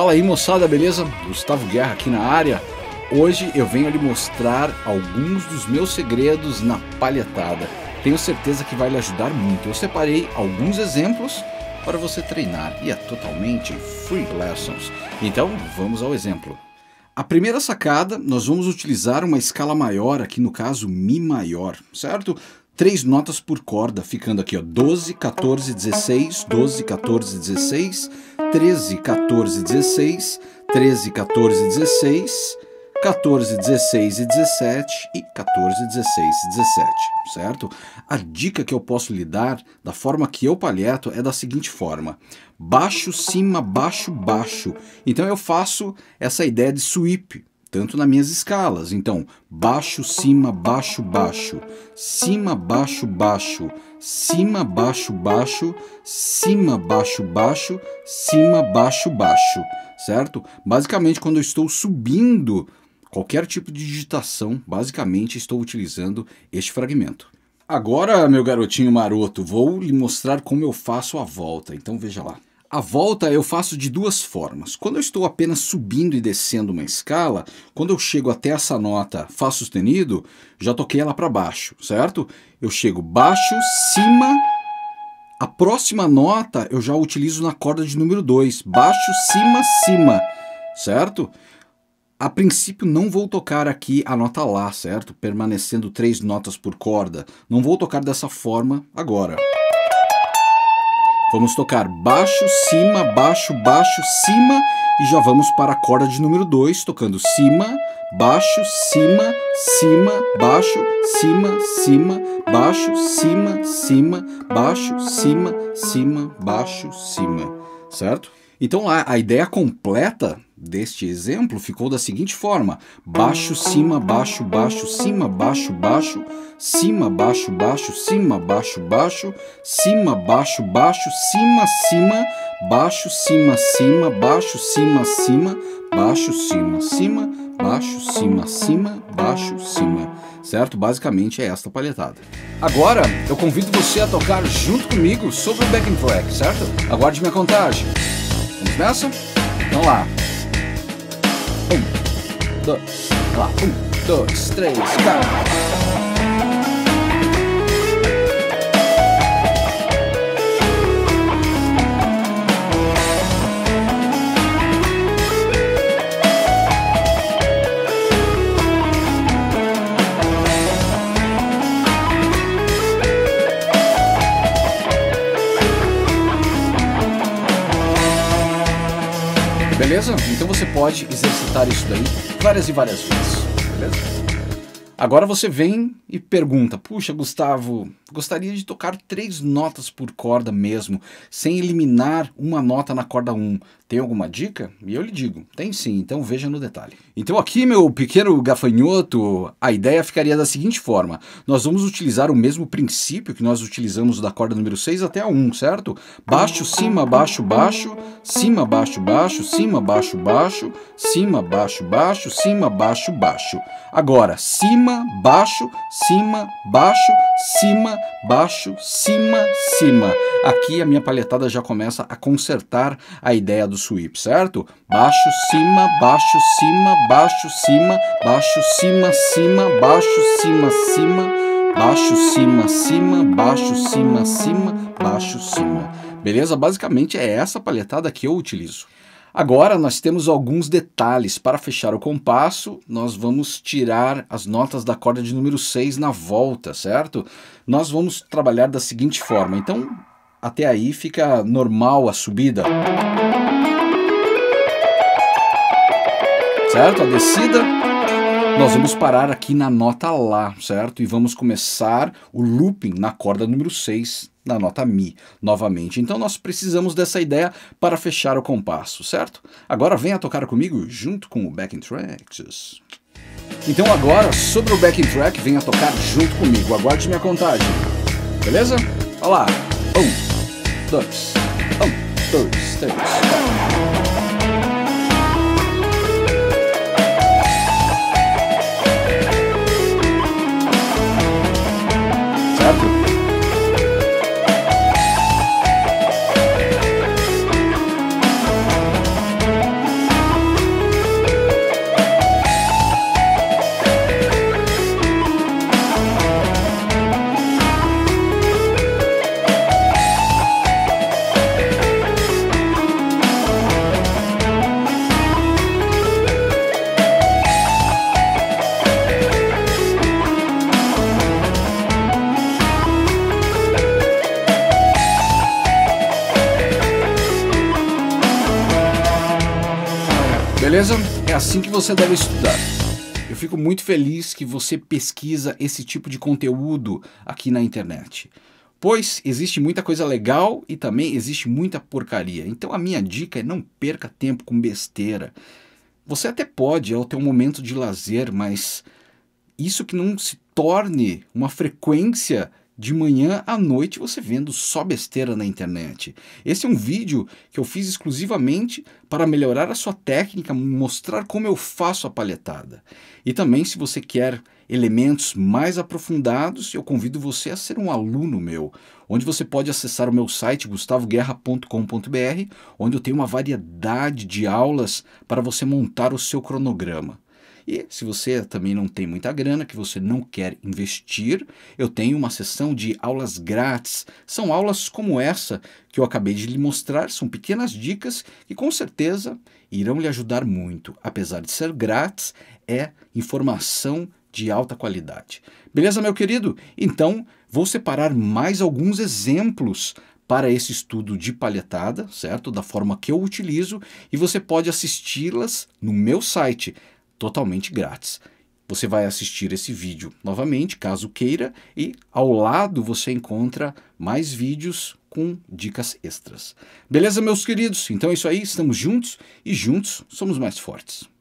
Fala aí, moçada, beleza? Gustavo Guerra aqui na área. Hoje eu venho lhe mostrar alguns dos meus segredos na palhetada. Tenho certeza que vai lhe ajudar muito. Eu separei alguns exemplos para você treinar e é totalmente free lessons. Então vamos ao exemplo. A primeira sacada, nós vamos utilizar uma escala maior, aqui no caso Mi maior, certo? 3 notas por corda, ficando aqui ó, 12, 14, 16, 12, 14, 16, 13, 14, 16, 13, 14, 16, 14, 16 e 17 e 14, 16 e 17, certo? A dica que eu posso lhe dar, da forma que eu palheto, é da seguinte forma: baixo, cima, baixo, baixo. Então eu faço essa ideia de sweep, tanto nas minhas escalas. Então, baixo, cima, baixo, baixo, cima, baixo, baixo, cima, baixo, baixo, cima, baixo, baixo, cima, baixo, baixo, certo? Basicamente, quando eu estou subindo qualquer tipo de digitação, basicamente estou utilizando este fragmento. Agora, meu garotinho maroto, vou lhe mostrar como eu faço a volta. Então veja lá. A volta eu faço de duas formas. Quando eu estou apenas subindo e descendo uma escala, quando eu chego até essa nota Fá sustenido, já toquei ela para baixo, certo? Eu chego baixo, cima, a próxima nota eu já utilizo na corda de número 2, baixo, cima, cima, certo? A princípio não vou tocar aqui a nota Lá, certo? Permanecendo 3 notas por corda. Não vou tocar dessa forma agora. Vamos tocar baixo, cima, baixo, baixo, cima e já vamos para a corda de número 2, tocando cima, baixo, cima, cima, baixo, cima, cima, baixo, cima, cima, baixo, cima, cima, baixo, cima, certo? Então lá, a ideia completa deste exemplo ficou da seguinte forma: baixo, cima, baixo, baixo, cima, baixo, baixo, cima, baixo, baixo, cima, baixo, baixo, cima, baixo, baixo, cima, cima, baixo, cima, cima, baixo, cima, cima, baixo, cima, cima, baixo, cima, cima, baixo, cima, certo? Basicamente é esta palhetada. Agora eu convido você a tocar junto comigo sobre o backing track, certo? Aguarde minha contagem. Vamos nessa? Então lá. 1, 2, lá. 1, 2, 3, 4. Beleza? Então você pode exercitar isso daí várias e várias vezes, beleza? Agora você vem e pergunta: puxa, Gustavo, gostaria de tocar 3 notas por corda mesmo, sem eliminar uma nota na corda 1. Tem alguma dica? E eu lhe digo, tem sim, então veja no detalhe. Então aqui, meu pequeno gafanhoto, a ideia ficaria da seguinte forma: nós vamos utilizar o mesmo princípio que nós utilizamos da corda número 6 até a 1, certo? Baixo, cima, baixo, baixo, cima, baixo, baixo, cima, baixo, baixo, cima, baixo, baixo, cima, baixo, baixo. Agora, cima, baixo, cima, baixo, cima, baixo, cima, cima. Aqui a minha palhetada já começa a consertar a ideia do sweep, certo? Baixo, cima, baixo, cima, baixo, cima, baixo, cima, cima, baixo, cima, cima, baixo, cima, cima, baixo, cima, cima, baixo, cima. Beleza? Basicamente é essa palhetada que eu utilizo. Agora nós temos alguns detalhes. Para fechar o compasso, nós vamos tirar as notas da corda de número 6 na volta, certo? Nós vamos trabalhar da seguinte forma. Então, até aí fica normal a subida. Certo? A descida, nós vamos parar aqui na nota Lá, certo? E vamos começar o looping na corda número 6, na nota Mi, novamente. Então nós precisamos dessa ideia para fechar o compasso, certo? Agora venha tocar comigo junto com o backing track. Então agora, sobre o backing track, venha tocar junto comigo. Aguarde minha contagem. Beleza? Olha lá. 1, 2, 1, 2, 3, 4. Beleza? É assim que você deve estudar. Eu fico muito feliz que você pesquisa esse tipo de conteúdo aqui na internet, pois existe muita coisa legal e também existe muita porcaria. Então a minha dica é não perca tempo com besteira. Você até pode, é o teu momento de lazer, mas isso que não se torne uma frequência de manhã à noite você vendo só besteira na internet. Esse é um vídeo que eu fiz exclusivamente para melhorar a sua técnica, mostrar como eu faço a palhetada. E também, se você quer elementos mais aprofundados, eu convido você a ser um aluno meu, onde você pode acessar o meu site gustavoguerra.com.br, onde eu tenho uma variedade de aulas para você montar o seu cronograma. E se você também não tem muita grana, que você não quer investir, eu tenho uma sessão de aulas grátis. São aulas como essa que eu acabei de lhe mostrar, são pequenas dicas que com certeza irão lhe ajudar muito. Apesar de ser grátis, é informação de alta qualidade. Beleza, meu querido? Então, vou separar mais alguns exemplos para esse estudo de palhetada, certo? Da forma que eu utilizo, e você pode assisti-las no meu site, totalmente grátis. Você vai assistir esse vídeo novamente, caso queira, e ao lado você encontra mais vídeos com dicas extras. Beleza, meus queridos? Então é isso aí, estamos juntos e juntos somos mais fortes.